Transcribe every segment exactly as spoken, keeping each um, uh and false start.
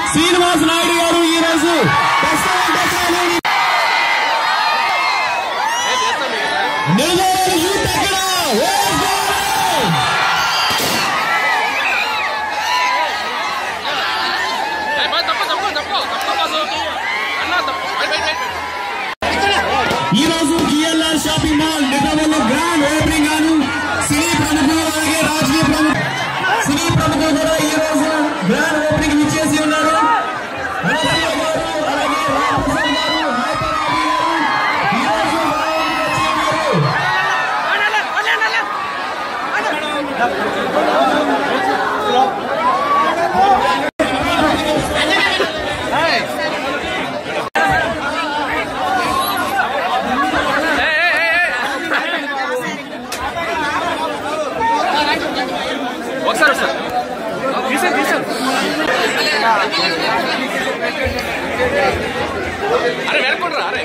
శ్రీనివాస్ నాయుడు గారు ఈ రోజు ఈ రోజు GLR shopping mall Nizamabad grand opening గాను సినీ ప్రముఖులు అలాగే రాజకీయ ప్రముఖులు సినీ ప్రముఖులు కూడా ఈ రోజు గ్రాండ్ ఓపెనింగ్ విచ్చేసి ఉన్నారు. ఒకసారి సార్ తీసారు తీసారు అరే వెనకుండ్రా అరే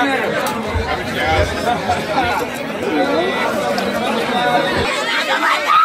Come on!